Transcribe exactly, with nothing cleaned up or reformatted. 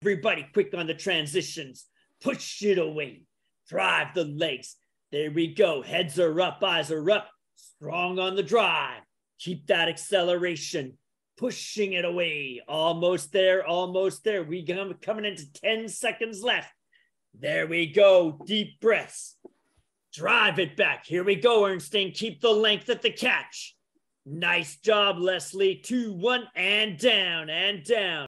Everybody quick on the transitions. Push it away. Drive the legs. There we go. Heads are up, eyes are up. Strong on the drive. Keep that acceleration. Pushing it away. Almost there, almost there. We come coming into ten seconds left. There we go. Deep breaths. Drive it back. Here we go, Ernstine. Keep the length at the catch. Nice job, Leslie. Two, one, and down, and down.